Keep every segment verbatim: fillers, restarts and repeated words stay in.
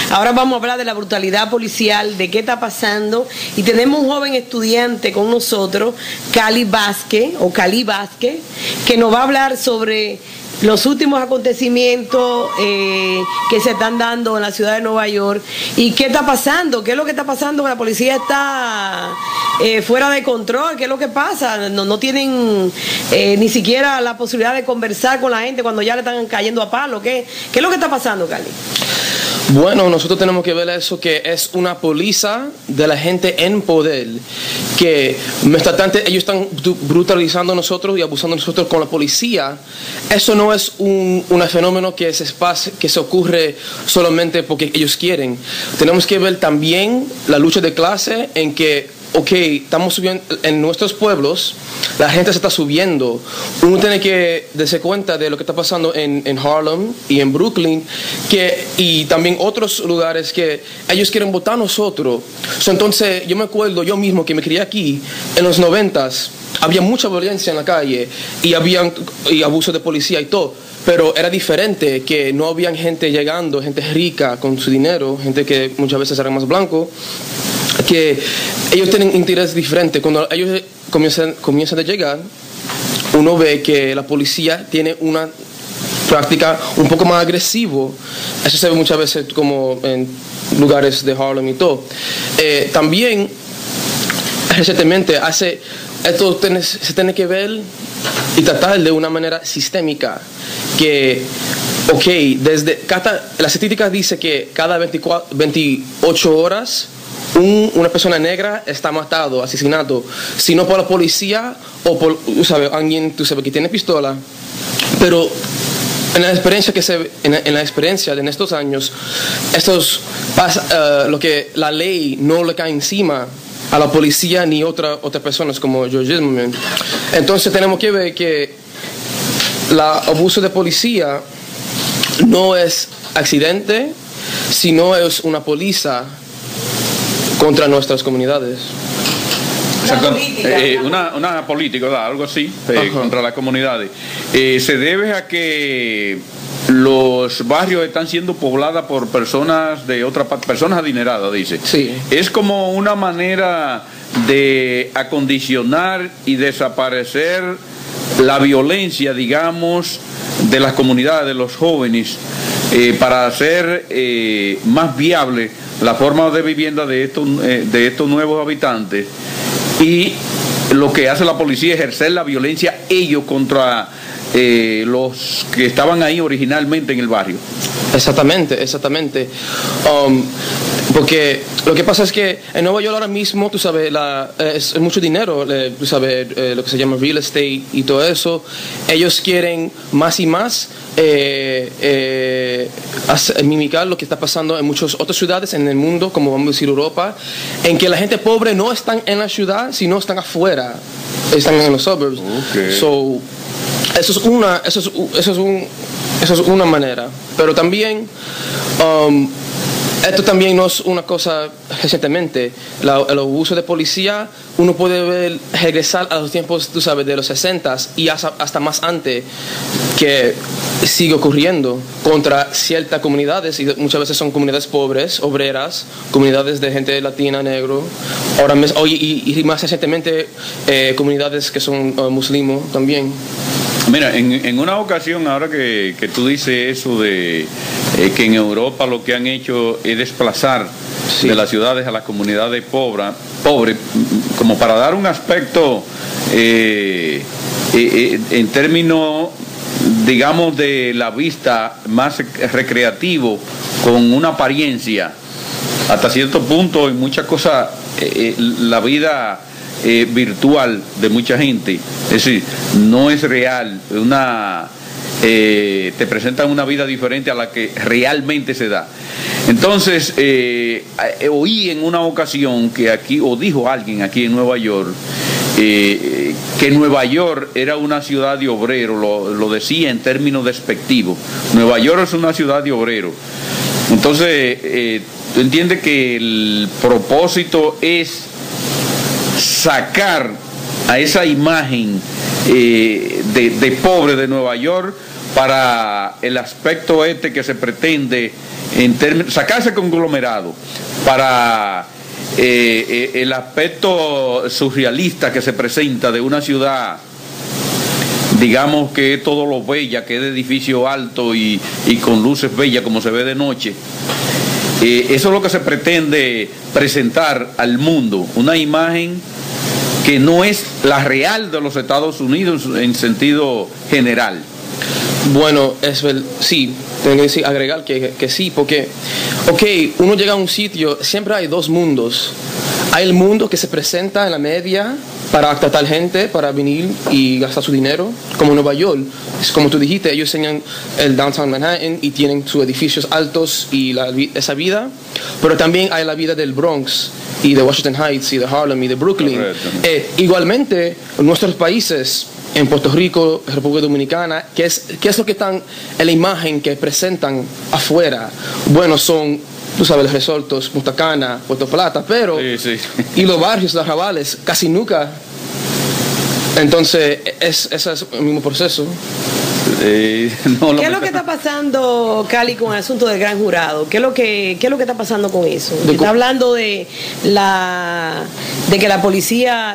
Ahora vamos a hablar de la brutalidad policial, de qué está pasando, y tenemos un joven estudiante con nosotros, Cali Vázquez, o Cali Vázquez, que nos va a hablar sobre los últimos acontecimientos eh, que se están dando en la ciudad de Nueva York y qué está pasando, qué es lo que está pasando, que la policía está eh, fuera de control, qué es lo que pasa, no, no tienen eh, ni siquiera la posibilidad de conversar con la gente cuando ya le están cayendo a palo. ¿Qué, qué es lo que está pasando, Cali? Bueno, nosotros tenemos que ver eso, que es una póliza de la gente en poder, que bastante, ellos están brutalizando a nosotros y abusando de nosotros con la policía. Eso no es un, un fenómeno que se, pasa, que se ocurre solamente porque ellos quieren. Tenemos que ver también la lucha de clase en que, ok, estamos subiendo en nuestros pueblos, la gente se está subiendo. Uno tiene que darse cuenta de lo que está pasando en, en Harlem y en Brooklyn, que, y también otros lugares que ellos quieren votar a nosotros. So, entonces, yo me acuerdo, yo mismo que me crié aquí, en los noventas, había mucha violencia en la calle y había y abuso de policía y todo. Pero era diferente, que no había gente llegando, gente rica con su dinero, gente que muchas veces era más blanco, que ellos tienen interés diferente. Cuando ellos comienzan, comienzan a llegar, uno ve que la policía tiene una práctica un poco más agresivo. Eso se ve muchas veces como en lugares de Harlem y todo. Eh, también, recientemente, hace, esto tiene, se tiene que ver y tratar de una manera sistémica, que ok, desde cada, la estadística dice que cada veinticuatro, veintiocho horas un, una persona negra está matado, asesinado, si no por la policía o por, tú sabes, alguien, tú sabes, que tiene pistola. Pero en la experiencia que se en, en la experiencia de estos años, estos pasa, uh, lo que la ley no le cae encima a la policía ni otra otras personas como George Zimmerman. Entonces tenemos que ver que el abuso de policía no es accidente, sino es una póliza contra nuestras comunidades. Una política, eh, una, una política, ¿verdad? Algo así, eh, contra las comunidades. Eh, se debe a que los barrios están siendo poblados por personas de otra parte, personas adineradas, dice. Sí. Es como una manera de acondicionar y desaparecer la violencia, digamos, de las comunidades, de los jóvenes, eh, para hacer eh, más viable la forma de vivienda de estos, eh, de estos nuevos habitantes. Y lo que hace la policía es ejercer la violencia ellos contra eh, los que estaban ahí originalmente en el barrio. Exactamente, exactamente. Um, porque lo que pasa es que en Nueva York ahora mismo, tú sabes, la, es, es mucho dinero, eh, tú sabes, eh, lo que se llama real estate y todo eso. Ellos quieren más y más eh, eh, hacer, mimicar lo que está pasando en muchas otras ciudades en el mundo, como vamos a decir Europa, en que la gente pobre no están en la ciudad, sino están afuera, están en los suburbs. Okay. So, eso es una, eso es, eso es un, eso es una manera. Pero también um, esto también no es una cosa recientemente. La, el abuso de policía, uno puede ver, regresar a los tiempos, tú sabes, de los sesentas y hasta, hasta más antes, que sigue ocurriendo contra ciertas comunidades, y muchas veces son comunidades pobres, obreras, comunidades de gente latina, negro, ahora y, y, y más recientemente eh, comunidades que son uh, musulmanes también. Mira, en, en una ocasión, ahora que, que tú dices eso de eh, que en Europa lo que han hecho es desplazar sí. de las ciudades a las comunidades pobres, pobre, como para dar un aspecto eh, eh, en términos, digamos, de la vista más recreativo, con una apariencia, hasta cierto punto, en muchas cosas, eh, la vida Eh, virtual de mucha gente, es decir, no es real, una eh, te presentan una vida diferente a la que realmente se da. Entonces eh, eh, oí en una ocasión que aquí, o dijo alguien aquí en Nueva York, eh, que Nueva York era una ciudad de obreros, lo, lo decía en términos despectivos. Nueva York es una ciudad de obreros. Entonces eh, tú entiendes que el propósito es sacar a esa imagen eh, de, de pobre de Nueva York para el aspecto este que se pretende en términos, sacar ese conglomerado para eh, eh, el aspecto surrealista que se presenta de una ciudad, digamos que es todo lo bella, que es de edificio alto y, y con luces bellas como se ve de noche. Eh, eso es lo que se pretende presentar al mundo, una imagen que no es la real de los Estados Unidos en sentido general. Bueno, es ver, sí, tengo que decir, agregar que, que sí, porque, ok, uno llega a un sitio, siempre hay dos mundos. Hay el mundo que se presenta en la media para tratar gente, para venir y gastar su dinero, como Nueva York. Es como tú dijiste, ellos enseñan el downtown Manhattan y tienen sus edificios altos y la, esa vida, pero también hay la vida del Bronx y de Washington Heights y de Harlem y de Brooklyn. Eh, igualmente, en nuestros países, en Puerto Rico, República Dominicana, ¿qué es, qué es lo que están en la imagen que presentan afuera? Bueno, son, tú sabes, los resortos, Punta Cana, Puerto Plata, pero, sí, sí. y los barrios, los arrabales, casi nunca. Entonces, es, ese es el mismo proceso. Eh, no, ¿Qué es lo que está pasando, Cali, con el asunto del gran jurado? ¿Qué es lo que, qué es lo que está pasando con eso? De está hablando de la de que la policía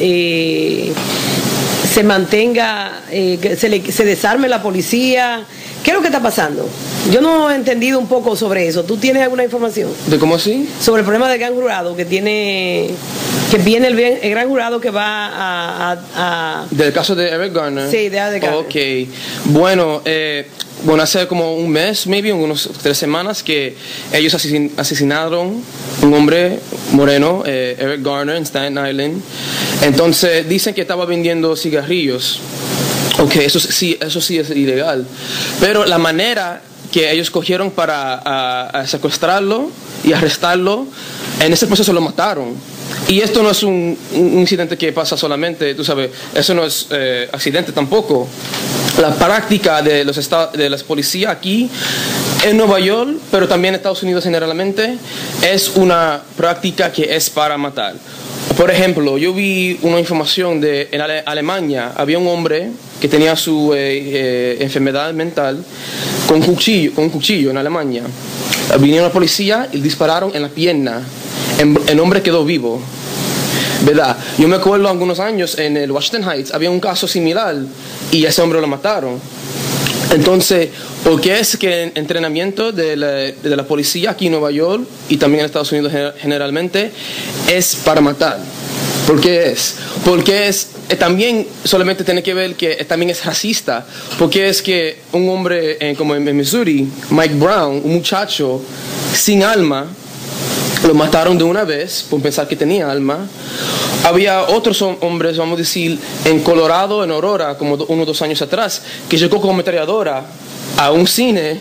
eh, se mantenga, eh, que se, le, se desarme la policía. ¿Qué es lo que está pasando? Yo no he entendido un poco sobre eso. ¿Tú tienes alguna información? ¿De cómo así? Sobre el problema del gran jurado que tiene, que viene el, el gran jurado que va a, a, a... Del caso de Eric Garner. Sí, de Eric Garner. Ok, bueno, eh, bueno, hace como un mes, maybe, unos tres semanas, que ellos asesin asesinaron un hombre moreno, eh, Eric Garner, en Staten Island. Entonces, dicen que estaba vendiendo cigarrillos. Ok, eso sí, eso sí es ilegal. Pero la manera que ellos cogieron para a, a secuestrarlo y arrestarlo, en ese proceso lo mataron. Y esto no es un, un incidente que pasa solamente, tú sabes, eso no es eh, accidente tampoco. La práctica de los estados, de las policías aquí en Nueva York, pero también en Estados Unidos generalmente, es una práctica que es para matar. Por ejemplo, yo vi una información de en Ale Alemania, había un hombre que tenía su eh, eh, enfermedad mental con un cuchillo, con un cuchillo en Alemania. Vinieron la policía y dispararon en la pierna. El, el hombre quedó vivo, ¿verdad? Yo me acuerdo algunos años en el Washington Heights había un caso similar y ese hombre lo mataron. Entonces, ¿por qué es que el entrenamiento de la, de la policía aquí en Nueva York y también en Estados Unidos generalmente es para matar? ¿Por qué es? Porque es, eh, también solamente tiene que ver que eh, también es racista. Porque es que un hombre eh, como en, en Missouri, Mike Brown, un muchacho sin alma, lo mataron de una vez por pensar que tenía alma. Había otros hombres, vamos a decir, en Colorado, en Aurora, como uno o dos años atrás, que llegó como ametralladora a un cine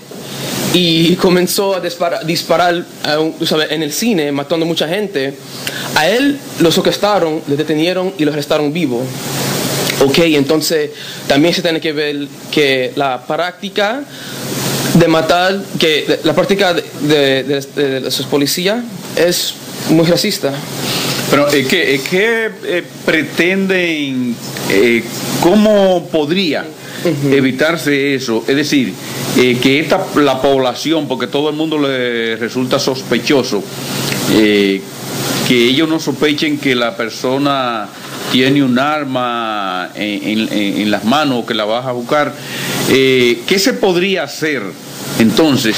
y comenzó a disparar, disparar a un, ¿sabes? en el cine, matando a mucha gente. A él lo secuestraron, le detenieron y lo arrestaron vivo. Ok, entonces también se tiene que ver que la práctica de matar, que la práctica de, de, de, de, de sus policías es muy racista. Pero es que, es que eh, pretenden, eh, ¿cómo podría uh-huh. evitarse eso? Es decir, eh, que esta, la población, porque todo el mundo le resulta sospechoso, eh, que ellos no sospechen que la persona tiene un arma en, en, en las manos o que la vas a buscar. Eh, ¿Qué se podría hacer entonces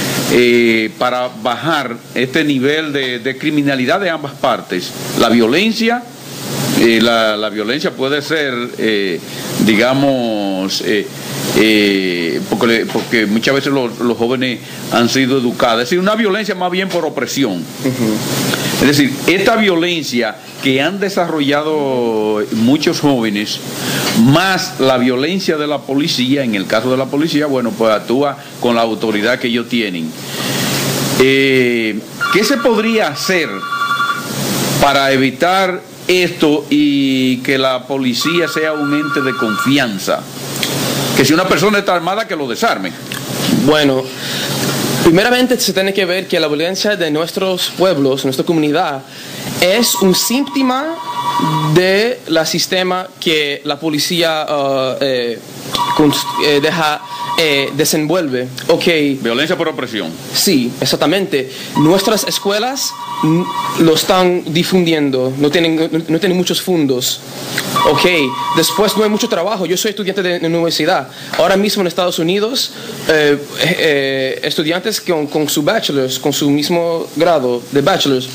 eh, para bajar este nivel de, de criminalidad de ambas partes? La violencia, eh, la, la violencia puede ser, eh, digamos, eh, eh, porque, porque muchas veces los, los jóvenes han sido educados, es decir, una violencia más bien por opresión. Uh-huh. Es decir, esta violencia que han desarrollado muchos jóvenes, más la violencia de la policía, en el caso de la policía, bueno, pues actúa con la autoridad que ellos tienen. Eh, ¿Qué se podría hacer para evitar esto y que la policía sea un ente de confianza? Que si una persona está armada, que lo desarme. Bueno, primeramente se tiene que ver que la violencia de nuestros pueblos, nuestra comunidad, es un síntoma del sistema que la policía uh, eh, eh, deja, eh, desenvuelve. Okay. Violencia por opresión. Sí, exactamente. Nuestras escuelas lo están difundiendo, no tienen, no, no tienen muchos fondos. Ok, después no hay mucho trabajo. Yo soy estudiante de, de universidad. Ahora mismo en Estados Unidos, eh, eh, estudiantes con, con su bachelor's, con su mismo grado de bachelor's,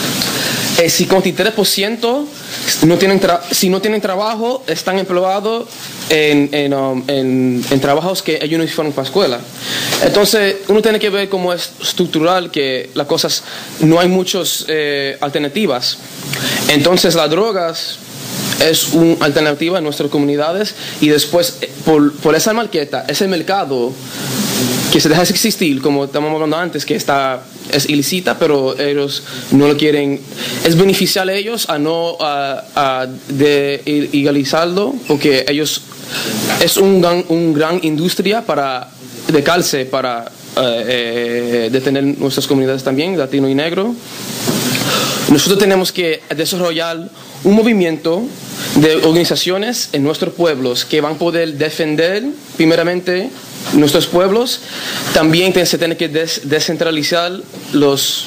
eh, cincuenta y tres por ciento no tienen tra si no tienen trabajo, están empleados en, en, um, en, en trabajos que ellos no fueron para la escuela. Entonces, uno tiene que ver cómo es estructural que las cosas, no hay muchas eh, alternativas. Entonces, las drogas es una alternativa en nuestras comunidades y después, por, por esa marqueta, ese mercado que se deja de existir, como estamos hablando antes, que está es ilícita, pero ellos no lo quieren, es beneficiar a ellos a no a, a de legalizarlo, porque ellos es un gran, un gran industria para de cárcel para eh, eh, detener nuestras comunidades también, latino y negro. Nosotros tenemos que desarrollar un movimiento de organizaciones en nuestros pueblos que van a poder defender primeramente nuestros pueblos. También se tiene que des descentralizar los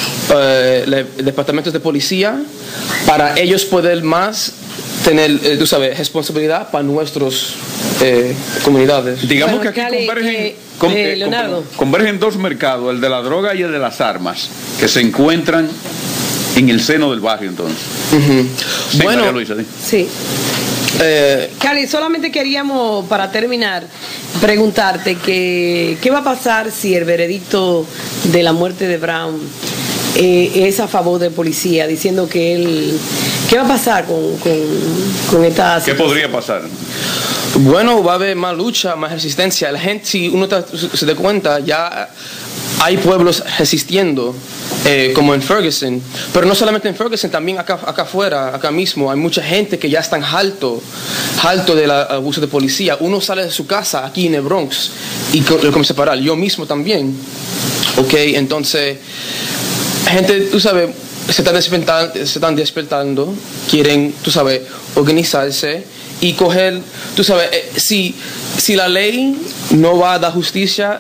eh, departamentos de policía para ellos poder más tener, eh, tú sabes, responsabilidad para nuestras eh, comunidades. Digamos bueno, que aquí Cali, convergen, eh, con, eh, eh, Leonardo. con, convergen dos mercados, el de la droga y el de las armas, que se encuentran en el seno del barrio entonces. Uh-huh. Sí, bueno, María Luisa, sí. Sí. Eh, Cali, solamente queríamos, para terminar, preguntarte que, qué va a pasar si el veredicto de la muerte de Brown eh, es a favor de policía, diciendo que él... ¿Qué va a pasar con, con, con esta ¿Qué situación? podría pasar? Bueno, va a haber más lucha, más resistencia. La gente, si uno se da cuenta, ya hay pueblos resistiendo, eh, como en Ferguson. Pero no solamente en Ferguson, también acá, acá afuera, acá mismo, hay mucha gente que ya están alto, alto del abuso de policía. Uno sale de su casa aquí en el Bronx y lo comienza a parar. Yo mismo también. Ok, entonces, gente, tú sabes, se están despertando, se están despertando, quieren, tú sabes, organizarse y coger, tú sabes, eh, si, si la ley no va a dar justicia,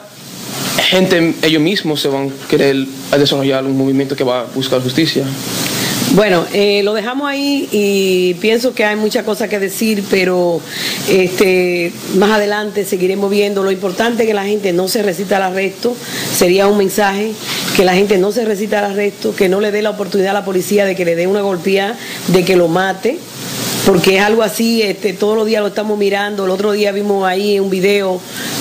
gente, ellos mismos se van a querer a desarrollar un movimiento que va a buscar justicia. Bueno, eh, lo dejamos ahí y pienso que hay muchas cosas que decir, pero este, más adelante seguiremos viendo. Lo importante es que la gente no se resista al arresto, sería un mensaje, que la gente no se resista al arresto, que no le dé la oportunidad a la policía de que le dé una golpeada, de que lo mate, porque es algo así, este, todos los días lo estamos mirando. El otro día vimos ahí un video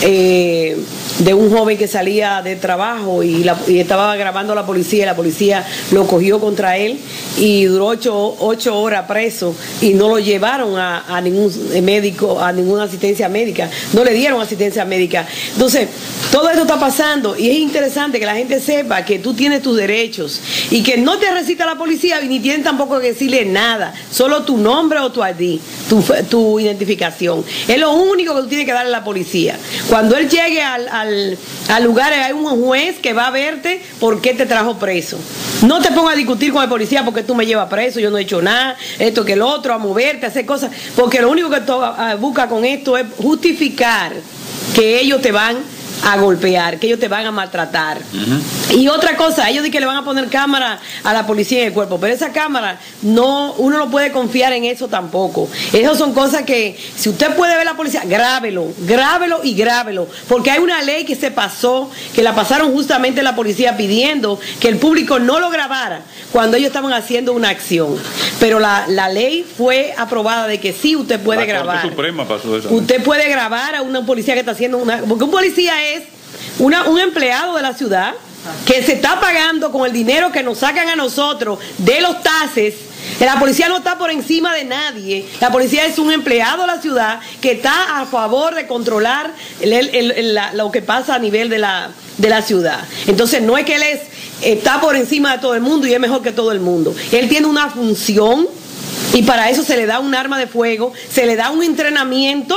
eh, de un joven que salía de trabajo y, la, y estaba grabando a la policía, y la policía lo cogió contra él y duró ocho, ocho horas preso y no lo llevaron a, a ningún médico, a ninguna asistencia médica, no le dieron asistencia médica. Entonces, todo esto está pasando y es interesante que la gente sepa que tú tienes tus derechos y que no te resista la policía ni tienen tampoco que decirle nada, solo tu nombre o tu I D, tu, tu identificación. Es lo único que tú tienes que darle a la policía. Cuando él llegue al, al, al lugar, hay un juez que va a verte por qué te trajo preso. No te pongas a discutir con el policía porque tú me llevas preso, yo no he hecho nada, esto que el otro, a moverte, a hacer cosas, porque lo único que tú uh, busca con esto es justificar que ellos te van a golpear, que ellos te van a maltratar. Uh-huh. Y otra cosa, ellos dicen que le van a poner cámara a la policía en el cuerpo, pero esa cámara, no, uno no puede confiar en eso tampoco. Esas son cosas que, si usted puede ver a la policía, grábelo, grábelo y grábelo, porque hay una ley que se pasó, que la pasaron justamente la policía pidiendo que el público no lo grabara cuando ellos estaban haciendo una acción. Pero la, la ley fue aprobada de que sí, usted puede la grabar. Corte Suprema pasó eso. Usted puede grabar a una policía que está haciendo una... Porque un policía es una, un empleado de la ciudad que se está pagando con el dinero que nos sacan a nosotros de los taxes. La policía no está por encima de nadie. La policía es un empleado de la ciudad que está a favor de controlar el, el, el, la, lo que pasa a nivel de la, de la ciudad. Entonces no es que él es, está por encima de todo el mundo y es mejor que todo el mundo. Él tiene una función y para eso se le da un arma de fuego, se le da un entrenamiento.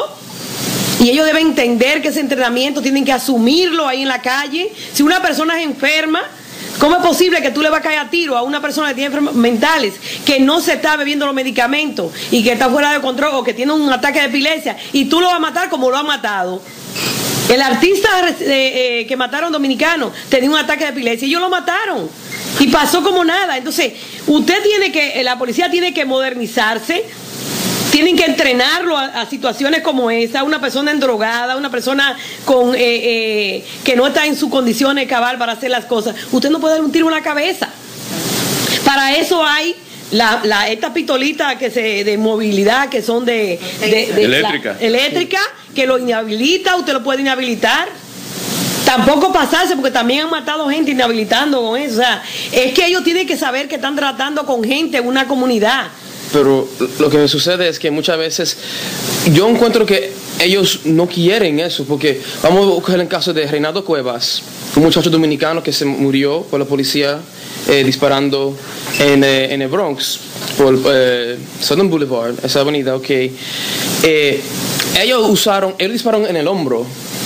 Y ellos deben entender que ese entrenamiento tienen que asumirlo ahí en la calle. Si una persona es enferma, ¿Cómo es posible que tú le vas a caer a tiro a una persona que tiene enfermedades mentales, que no se está bebiendo los medicamentos y que está fuera de control o que tiene un ataque de epilepsia, y tú lo vas a matar como lo han matado? El artista eh, eh, que mataron dominicano tenía un ataque de epilepsia y ellos lo mataron y pasó como nada. Entonces, usted tiene que, la policía tiene que modernizarse. Tienen que entrenarlo a, a situaciones como esa, una persona endrogada, una persona con eh, eh, que no está en sus condiciones cabal para hacer las cosas. Usted no puede dar un tiro en la cabeza. Para eso hay la, la esta pistolita que se de movilidad, que son de, de, de eléctrica, la, eléctrica que lo inhabilita, usted lo puede inhabilitar. Tampoco pasarse, porque también han matado gente inhabilitando con eso. O sea, es que ellos tienen que saber que están tratando con gente en una comunidad. Pero lo que me sucede es que muchas veces yo encuentro que ellos no quieren eso, porque vamos a coger el caso de Reinaldo Cuevas, un muchacho dominicano que se murió por la policía eh, disparando en, eh, en el Bronx, por eh, Southern Boulevard, esa avenida, ok. Eh, ellos usaron, ellos dispararon en el hombro.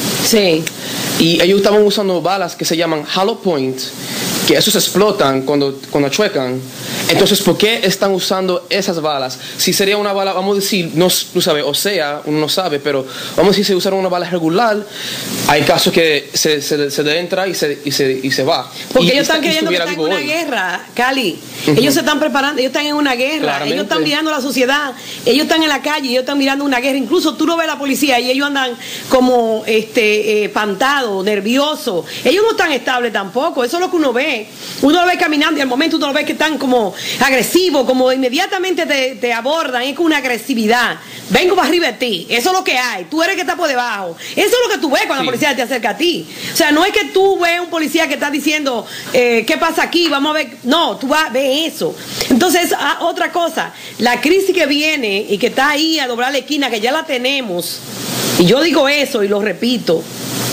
Sí. Y ellos estaban usando balas que se llaman hollow point, que esos explotan cuando, cuando chuecan. Entonces, ¿por qué están usando esas balas? Si sería una bala, vamos a decir, no, tú sabes, o sea, uno no sabe, pero vamos a decir, si usaron una bala regular, hay casos que se, se, se le entra y se, y se, y se va. Porque y ellos está, están creyendo que están en una hoy. guerra, Cali. Uh-huh. Ellos se están preparando, ellos están en una guerra. Claramente. Ellos están mirando la sociedad, ellos están en la calle, ellos están mirando una guerra. Incluso tú lo ves la policía y ellos andan como este eh, pantados, nerviosos. Ellos no están estables tampoco, eso es lo que uno ve. Uno lo ve caminando y al momento uno lo ve que están como agresivos, como inmediatamente te, te abordan, es con una agresividad. Vengo para arriba de ti, eso es lo que hay, tú eres el que está por debajo. Eso es lo que tú ves cuando sí. la policía te acerca a ti. O sea, no es que tú ves un policía que está diciendo, eh, ¿qué pasa aquí? Vamos a ver. No, tú vas a ver eso. Entonces, ah, otra cosa, la crisis que viene y que está ahí a doblar la esquina, que ya la tenemos, y yo digo eso y lo repito,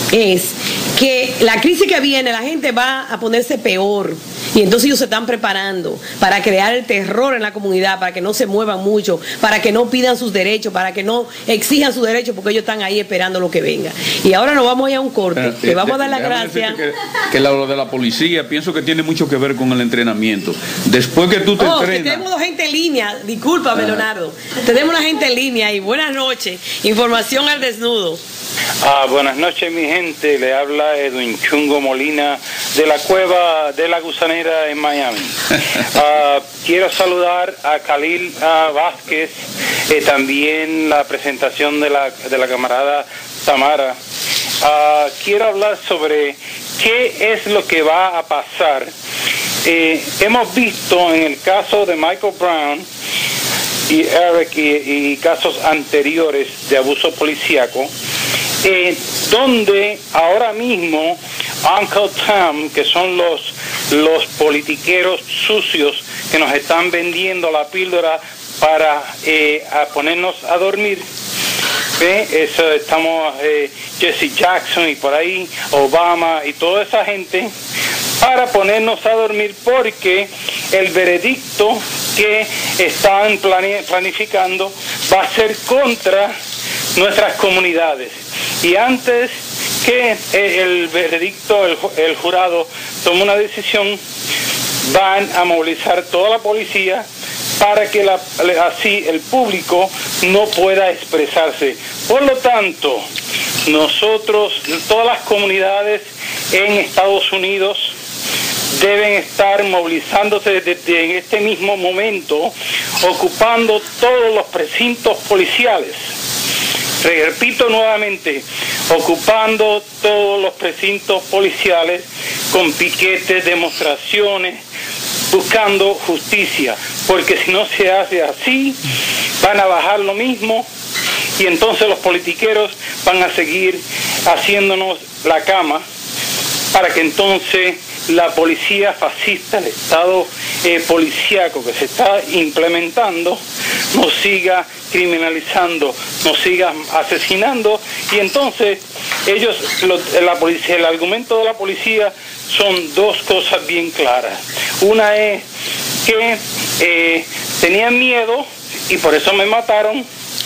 es que la crisis que viene, la gente va a ponerse peor. Y entonces ellos se están preparando para crear el terror en la comunidad, para que no se muevan mucho, para que no pidan sus derechos, para que no exijan sus derechos, porque ellos están ahí esperando lo que venga. Y ahora nos vamos a ir a un corte. Le vamos a dar las gracias. Que, que lo de la policía pienso que tiene mucho que ver con el entrenamiento. Después que tú te oh, entrenas... Que tenemos gente en línea. Discúlpame, ah. Leonardo. Tenemos una gente en línea y buenas noches. Información al desnudo. Ah, buenas noches, mi gente. Le habla Edwin Chungo Molina de la Cueva de la Gusanera en Miami. Uh, quiero saludar a Khalil uh, Vázquez, eh, también la presentación de la, de la camarada Tamara. Uh, quiero hablar sobre qué es lo que va a pasar. Eh, hemos visto en el caso de Michael Brown y Eric y, y casos anteriores de abuso policíaco, Eh, donde ahora mismo Uncle Tom, que son los los politiqueros sucios que nos están vendiendo la píldora para eh, a ponernos a dormir, ¿ve? Eso, estamos eh, Jesse Jackson y por ahí Obama y toda esa gente para ponernos a dormir, porque el veredicto que están plane- planificando va a ser contra nuestras comunidades. Y antes que el veredicto, el, el jurado tome una decisión, van a movilizar toda la policía para que la, así el público no pueda expresarse. Por lo tanto, nosotros, todas las comunidades en Estados Unidos deben estar movilizándose desde en este mismo momento, ocupando todos los precintos policiales. Repito nuevamente, ocupando todos los precintos policiales con piquetes, demostraciones, buscando justicia, porque si no se hace así, van a bajar lo mismo y entonces los politiqueros van a seguir haciéndonos la cama para que entonces la policía fascista, el Estado eh, policíaco que se está implementando, nos siga criminalizando, nos siga asesinando, y entonces ellos, lo, la policía, el argumento de la policía son dos cosas bien claras. Una es que eh, tenían miedo y por eso me mataron,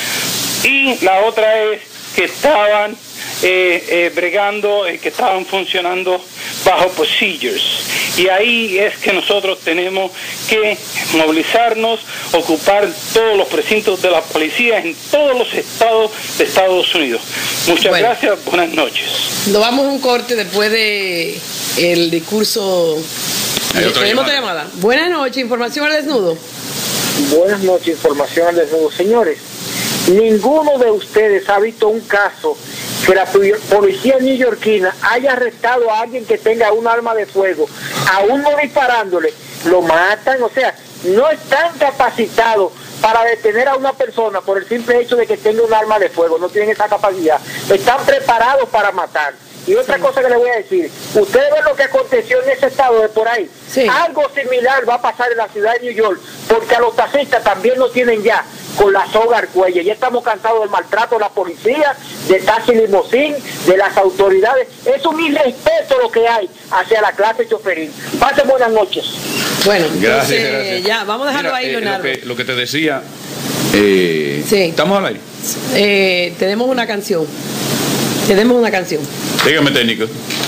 y la otra es que estaban eh, eh, bregando, eh, que estaban funcionando bajo procedures. Y ahí es que nosotros tenemos que movilizarnos, ocupar todos los precintos de la policía en todos los estados de Estados Unidos. Muchas bueno, gracias, buenas noches. Nos vamos a un corte después de el discurso. Tenemos otra llamada. Buenas noches, información al desnudo. Buenas noches, información al desnudo. Señores, ninguno de ustedes ha visto un caso que la policía neoyorquina haya arrestado a alguien que tenga un arma de fuego, aún no disparándole, lo matan. O sea, no están capacitados para detener a una persona por el simple hecho de que tenga un arma de fuego, no tienen esa capacidad, están preparados para matar. Y otra sí. cosa que le voy a decir, ustedes ven lo que aconteció en ese estado de por ahí, sí. algo similar va a pasar en la ciudad de New York, porque a los taxistas también lo tienen ya con la soga al cuello. Ya estamos cansados del maltrato de la policía, de taxi limosín, de las autoridades. Es un irrespeto lo que hay hacia la clase choferil. Pasen buenas noches. Bueno, gracias, entonces, gracias. ya, vamos a dejarlo Mira, ahí, eh, Leonardo. Lo que, lo que te decía, eh, sí. ¿estamos al aire? Eh, tenemos una canción. Tenemos una canción. Dígame, técnico.